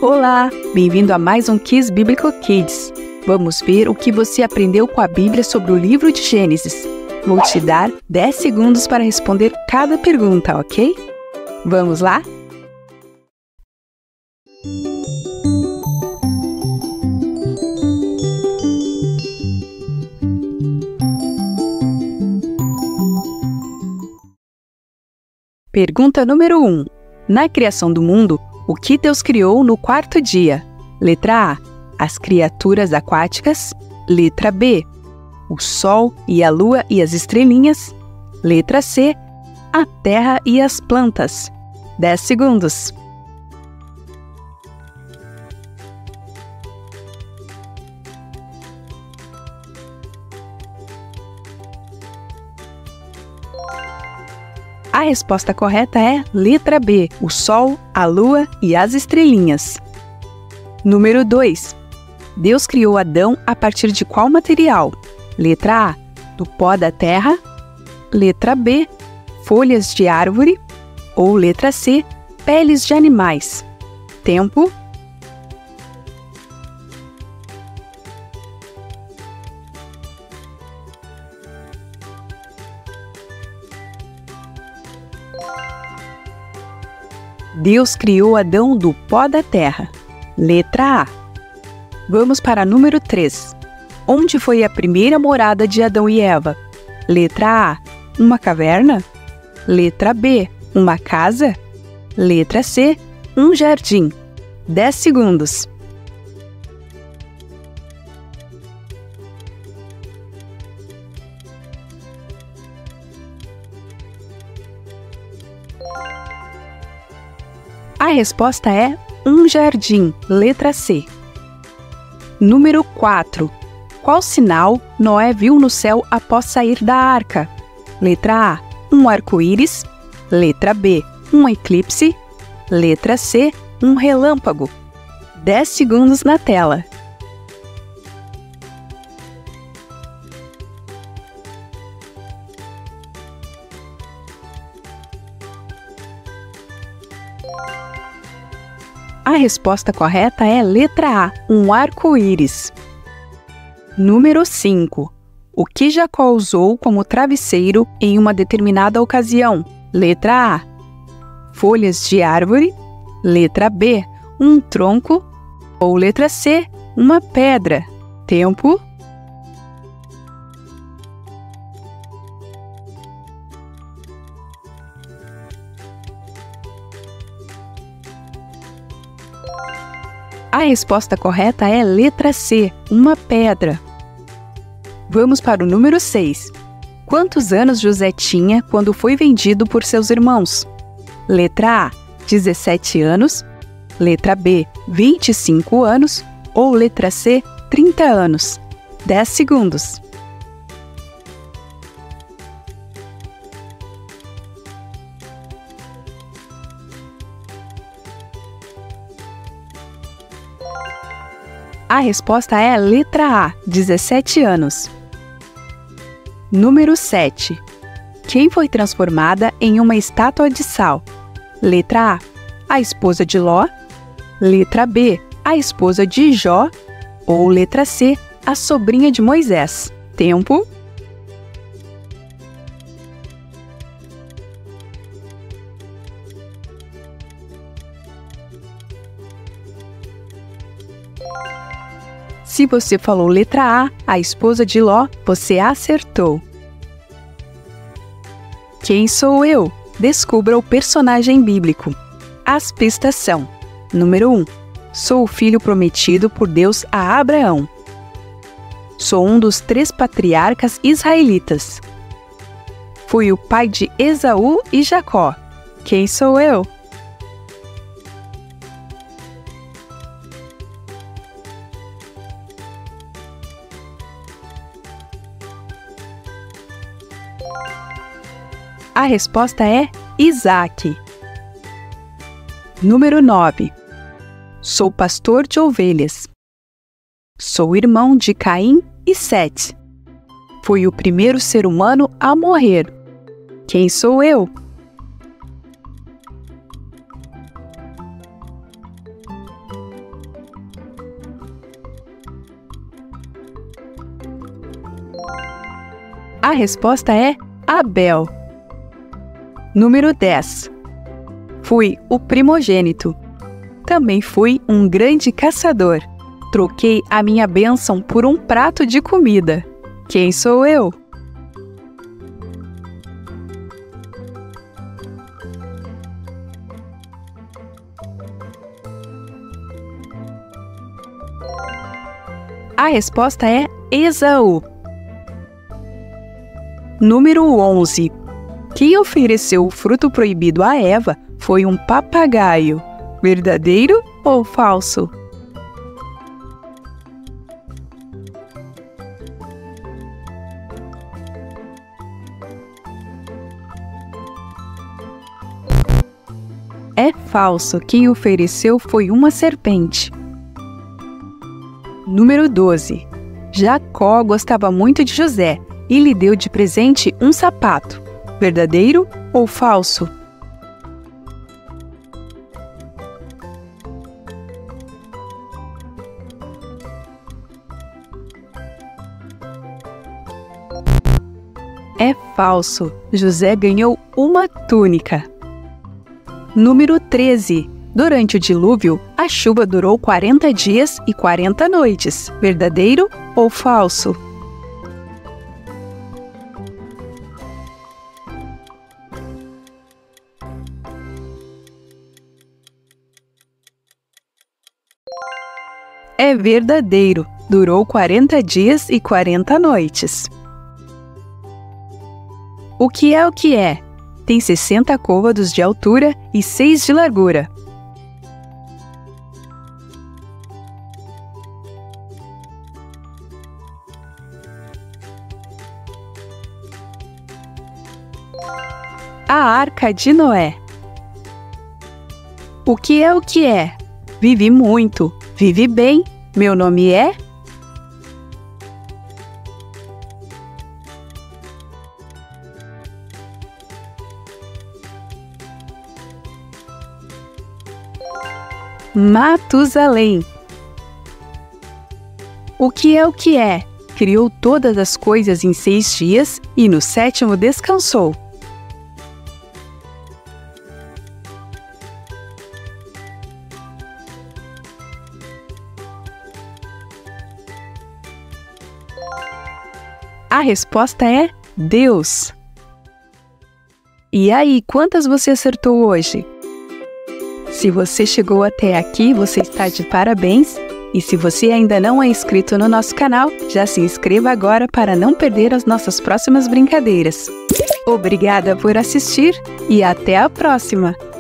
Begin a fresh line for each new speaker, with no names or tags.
Olá, bem-vindo a mais um Kids Bíblico Kids. Vamos ver o que você aprendeu com a Bíblia sobre o livro de Gênesis. Vou te dar 10 segundos para responder cada pergunta, ok? Vamos lá? Pergunta número 1. Na criação do mundo, o que Deus criou no quarto dia? Letra A. As criaturas aquáticas. Letra B. O sol e a lua e as estrelinhas. Letra C. A terra e as plantas. 10 segundos. A resposta correta é letra B, o sol, a lua e as estrelinhas. Número 2. Deus criou Adão a partir de qual material? Letra A, do pó da terra. Letra B, folhas de árvore. Ou letra C, peles de animais. Tempo. Deus criou Adão do pó da terra. Letra A. Vamos para número 3. Onde foi a primeira morada de Adão e Eva? Letra A. Uma caverna. Letra B. Uma casa. Letra C. Um jardim. 10 segundos. A resposta é um jardim, letra C. Número 4. Qual sinal Noé viu no céu após sair da arca? Letra A, um arco-íris. Letra B, um eclipse. Letra C, um relâmpago. 10 segundos na tela. A resposta correta é letra A, um arco-íris. Número 5. O que Jacó usou como travesseiro em uma determinada ocasião? Letra A. Folhas de árvore. Letra B. Um tronco. Ou letra C. Uma pedra. Tempo. A resposta correta é letra C, uma pedra. Vamos para o número 6. Quantos anos José tinha quando foi vendido por seus irmãos? Letra A, 17 anos. Letra B, 25 anos. Ou letra C, 30 anos. 10 segundos. A resposta é letra A, 17 anos. Número 7. Quem foi transformada em uma estátua de sal? Letra A, a esposa de Ló. Letra B, a esposa de Jó. Ou letra C, a sobrinha de Moisés. Tempo. Se você falou letra A esposa de Ló, você acertou. Quem sou eu? Descubra o personagem bíblico. As pistas são: número 1. Sou o filho prometido por Deus a Abraão. Sou um dos 3 patriarcas israelitas. Fui o pai de Esaú e Jacó. Quem sou eu? A resposta é Isaque. Número 9. Sou pastor de ovelhas. Sou irmão de Caim e Sete. Fui o primeiro ser humano a morrer. Quem sou eu? A resposta é Abel. Número 10. Fui o primogênito. Também fui um grande caçador. Troquei a minha bênção por um prato de comida. Quem sou eu? A resposta é Esaú. Número 11. Quem ofereceu o fruto proibido a Eva foi um papagaio. Verdadeiro ou falso? É falso. Quem ofereceu foi uma serpente. Número 12. Jacó gostava muito de José e lhe deu de presente um sapato. Verdadeiro ou falso? É falso. José ganhou uma túnica. Número 13. Durante o dilúvio, a chuva durou 40 dias e 40 noites. Verdadeiro ou falso? É verdadeiro. Durou 40 dias e 40 noites. O que é o que é? Tem 60 côvados de altura e 6 de largura. A Arca de Noé. O que é o que é? Vive muito, vive bem. Meu nome é? Matusalém. O que é o que é? Criou todas as coisas em 6 dias e no 7º descansou. A resposta é Deus. E aí, quantas você acertou hoje? Se você chegou até aqui, você está de parabéns. E se você ainda não é inscrito no nosso canal, já se inscreva agora para não perder as nossas próximas brincadeiras. Obrigada por assistir e até a próxima!